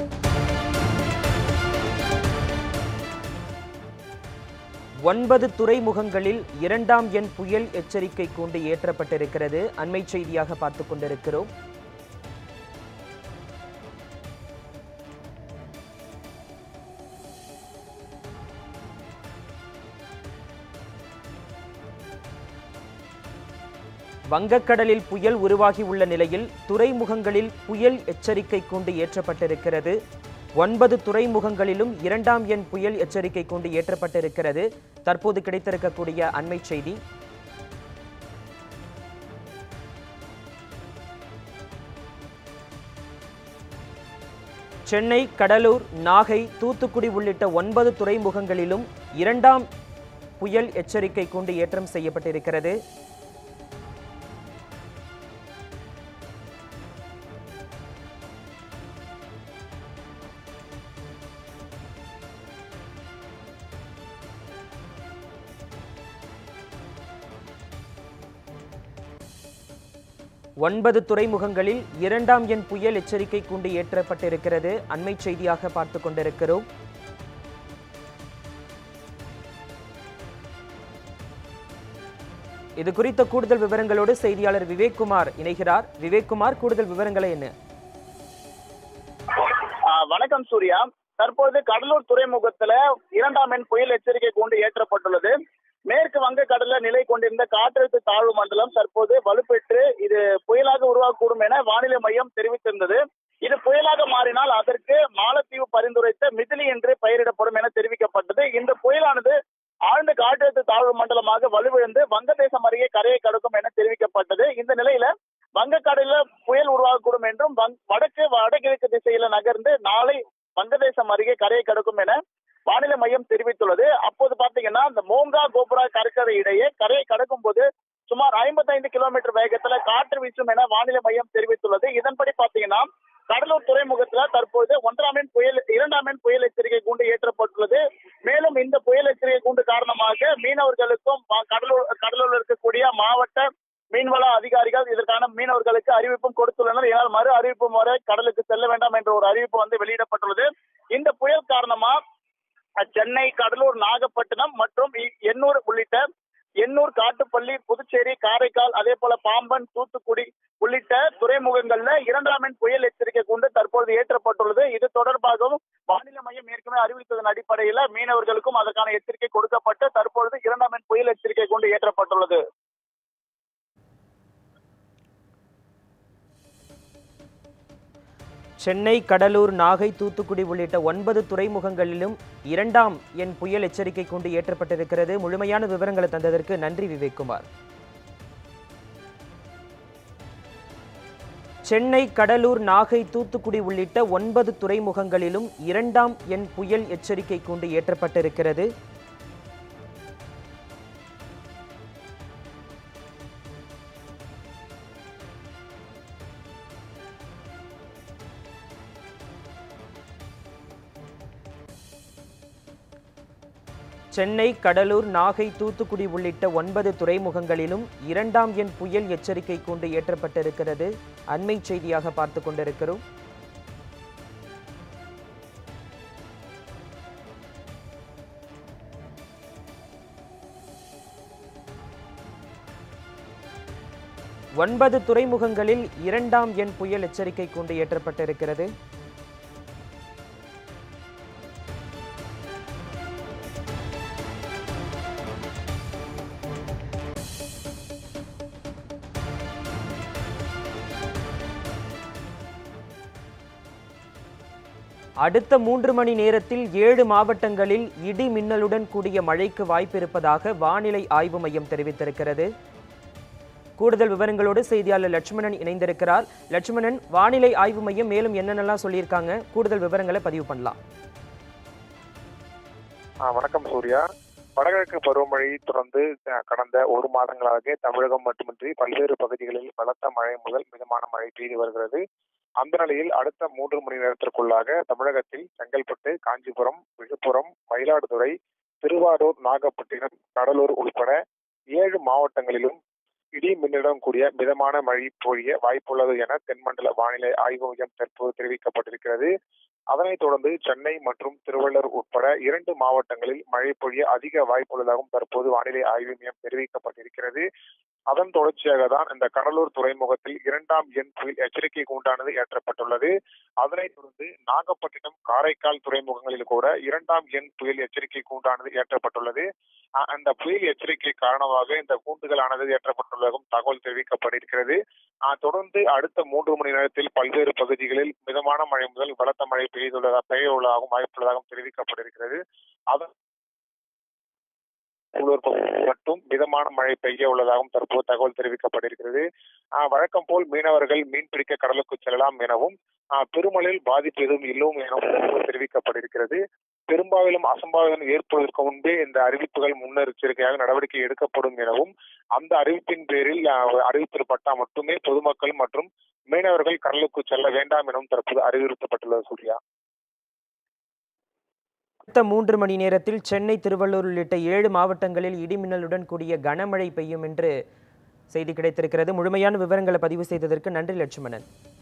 9 துறைமுகங்களில் 2ஆம் எண் புயல் எச்சரிக்கை கூண்டு ஏற்றப்பட்டிருக்கிறது. அண்மை செய்தியாக பார்த்துக் கொண்டிருக்கிறோம். வங்கக்கடலில் புயல் உருவாகியுள்ள நிலையில் துறைமுகங்களில் புயல் எச்சரிக்கை கூண்டு ஏற்றப்பட்டிருக்கிறது. 9 துறைமுகங்களிலும் 2ஆம் எண் புயல் எச்சரிக்கை கூண்டு ஏற்றப்பட்டிருக்கிறது. தற்போது கிடைத்திருக்கக்கூடிய அண்மை செய்தி. சென்னை, கடலூர், நாகை, தூத்துக்குடி உள்ளிட்ட 9 துறைமுகங்களிலும் 2ஆம் புயல் எச்சரிக்கை கூண்டு ஏற்றம் செய்யப்பட்டிருக்கிறது. ஒன்பது துறைமுகங்களில் 2ஆம் எண் புயல் எச்சரிக்கை கூண்டு ஏற்றப்பட்டிருக்கிறது. அண்மை செய்தியாக பார்த்துக் கொண்டிருக்கிறோம். இது குறித்த கூடுதல் விவரங்களோடு செய்தியாளர் விவேக்குமார் இணைகிறார். விவேக்குமார், கூடுதல் விவரங்களை என்ன? வணக்கம் சூர்யா. தற்போது கடலூர் துறைமுகத்துல 2ஆம் எண் புயல் எச்சரிக்கை கூண்டு ஏற்றப்பட்டுள்ளது. மேற்கு வங்கக்கடல்ல நிலை கொண்டிருந்த காற்றழுத்த தாழ்வு மண்டலம் தற்போது வலுப்பெற்று இது புயலாக உருவாகக்கூடும் என வானிலை மையம் தெரிவித்திருந்தது. இது புயலாக மாறினால் அதற்கு மாலத்தீவு பரிந்துரைத்த மிதிலி என்று பெயரிடப்படும் என தெரிவிக்கப்பட்டது. இந்த புயலானது ஆழ்ந்த காற்றழுத்த தாழ்வு மண்டலமாக வலுவிழந்து வங்கதேசம் அருகே கரையை கடக்கும் என தெரிவிக்கப்பட்டது. இந்த நிலையில வங்கக்கடலில் புயல் உருவாகக்கூடும் என்றும் வடகிழக்கு திசையில நகர்ந்து நாளை வங்கதேசம் அருகே கரையை கடக்கும் என வானிலை மையம் தெரிவித்துள்ளது. அப்போது பாத்தீங்கன்னா இந்த மோங்கா கோபுரா கடற்கரை இடையே கரையை கடக்கும் போது சுமார் 55 கிலோமீட்டர் வேகத்துல காற்று வீசும் என வானிலை மையம் தெரிவித்துள்ளது. இதன்படி பாத்தீங்கன்னா கடலூர் துறைமுகத்துல தற்போது 2ஆம் எண் புயல் எச்சரிக்கை கூண்டு ஏற்றப்பட்டுள்ளது. மேலும் இந்த புயல் எச்சரிக்கை கூண்டு காரணமாக மீனவர்களுக்கும் கடலூரில் இருக்கக்கூடிய மாவட்ட மீன்வள அதிகாரிகள் இதற்கான மீனவர்களுக்கு அறிவிப்பும் கொடுத்துள்ளனர். இதனால் மறு அறிவிப்பு முறை கடலுக்கு செல்ல வேண்டாம் என்ற ஒரு அறிவிப்பு வெளியிடப்பட்டுள்ளது. இந்த புயல் காரணமா சென்னை, கடலூர், நாகப்பட்டினம் மற்றும் எண்ணூர் உள்ளிட்ட எண்ணூர், காட்டுப்பள்ளி, புதுச்சேரி, காரைக்கால், அதே போல பாம்பன், தூத்துக்குடி உள்ளிட்ட துறைமுகங்கள்ல 2ஆம் எண் புயல் எச்சரிக்கை கூண்டு தற்போது ஏற்றப்பட்டுள்ளது. இது தொடர்பாகவும் வானிலை மையம் ஏற்கனவே அறிவித்ததன் அடிப்படையில் மீனவர்களுக்கும் அதற்கான எச்சரிக்கை கொடுக்கப்பட்டு தற்பொழுது 2ஆம் எண் புயல் எச்சரிக்கை கூண்டு ஏற்றப்பட்டுள்ளது. சென்னை, கடலூர், நாகை, தூத்துக்குடி உள்ளிட்ட 9 துறைமுகங்களிலும் 2ஆம் எண் புயல் எச்சரிக்கை கூண்டு ஏற்றப்பட்டிருக்கிறது. முழுமையான விவரங்களை தந்ததற்கு நன்றி விவேக்குமார். சென்னை, கடலூர், நாகை, தூத்துக்குடி உள்ளிட்ட 9 துறைமுகங்களிலும் 2ஆம் எண் புயல் எச்சரிக்கை கூண்டு ஏற்றப்பட்டிருக்கிறது. சென்னை, கடலூர், நாகை, தூத்துக்குடி உள்ளிட்ட 9 துறைமுகங்களிலும் 2ஆம் எண் புயல் எச்சரிக்கை கூண்டு ஏற்றப்பட்டிருக்கிறது. அண்மை செய்தியாக பார்த்துக் கொண்டிருக்கிறோம். ஒன்பது துறைமுகங்களில் 2ஆம் எண் புயல் எச்சரிக்கை கூண்டு ஏற்றப்பட்டிருக்கிறது. அடுத்த 3 மணி நேரத்தில் 7 மாவட்டங்களில் இடி மின்னலுடன் கூடிய மழைக்கு வாய்ப்பிருப்பதாக வானிலை ஆய்வு மையம் தெரிவித்திருக்கிறது. கூடுதல் விவரங்களோடு செய்தியாளர் லட்சுமணன் இணைந்திருக்கிறார். லட்சுமணன், வானிலை ஆய்வு மையம் மேலும் என்னென்னலாம் சொல்லியிருக்காங்க? கூடுதல் விவரங்களை பதிவு பண்ணலாம். வணக்கம் சூர்யா. வடகிழக்கு பருவமழை தொடர்ந்து கடந்த 1 மாதங்களாக தமிழகம் மட்டுமின்றி பல்வேறு பகுதிகளில் பலத்த மழை முதல் மிதமான மழை பெய்து வருகிறது. அந்த நிலையில் அடுத்த 3 மணி நேரத்திற்குள்ளாக தமிழகத்தில் செங்கல்பட்டு, காஞ்சிபுரம், விழுப்புரம், மயிலாடுதுறை, திருவாரூர், நாகப்பட்டினம், கடலூர் உள்பட 7 மாவட்டங்களிலும் இடி மின்னலுடன் கூடிய மிதமான மழை பொழிய வாய்ப்புள்ளது என தென்மண்டல வானிலை ஆய்வு மையம் தற்போது தெரிவிக்கப்பட்டிருக்கிறது. அதனைத் தொடர்ந்து சென்னை மற்றும் திருவள்ளூர் உட்பட 2 மாவட்டங்களில் மழை பொழிய அதிக வாய்ப்புள்ளதாகவும் தற்போது வானிலை ஆய்வு மையம் தெரிவிக்கப்பட்டிருக்கிறது. அதன் தொடர்ச்சியாக தான் இந்த கடலூர் துறைமுகத்தில் 2ஆம் எண் புயல் எச்சரிக்கை கூண்டானது ஏற்றப்பட்டுள்ளது. அதனைத் தொடர்ந்து நாகப்பட்டினம், காரைக்கால் துறைமுகங்களில் கூட 2ஆம் எண் புயல் எச்சரிக்கை கூண்டானது ஏற்றப்பட்டுள்ளது. அந்த புயல் எச்சரிக்கை காரணமாக இந்த கூண்டுகளானது ஏற்றப்பட்டுள்ளதாகவும் தகவல் தெரிவிக்கப்பட்டிருக்கிறது. தொடர்ந்து அடுத்த 3 மணி நேரத்தில் பல்வேறு பகுதிகளில் மிதமான மழை முதல் பலத்த மழை பெய்யுள்ளதாகவும் வாய்ப்புள்ளதாகவும் தெரிவிக்கப்பட்டிருக்கிறது. அதன் மட்டும் மிதமான மழை பெய்ய உள்ளதாகவும் தற்போது தகவல் தெரிவிக்கப்பட்டிருக்கிறது. வழக்கம் போல் மீனவர்கள் மீன்பிடிக்க கடலுக்கு செல்லலாம் எனவும் பெருமழையில் பாதிப்பு எதுவும் இல்லவும் எனவும் தெரிவிக்கப்பட்டிருக்கிறது. பெரும்பாலும் அசம்பாவிதம் ஏற்படுவதற்கு முன்பே இந்த அறிவிப்புகள் முன்னெச்சரிக்கையாக நடவடிக்கை எடுக்கப்படும் எனவும் அந்த அறிவிப்பின் பேரில் அறிவிக்கப்பட்டால் மட்டுமே பொதுமக்கள் மற்றும் மீனவர்கள் கடலுக்கு செல்ல வேண்டாம் எனவும் தற்போது அறிவுறுத்தப்பட்டுள்ளது. சூர்யா, அடுத்த 3 மணி நேரத்தில் சென்னை, திருவள்ளூர் உள்ளிட்ட 7 மாவட்டங்களில் இடிமின்னலுடன் கூடிய கனமழை பெய்யும் என்று செய்தி கிடைத்திருக்கிறது. முழுமையான விவரங்களை பதிவு செய்ததற்கு நன்றி லட்சுமணன்.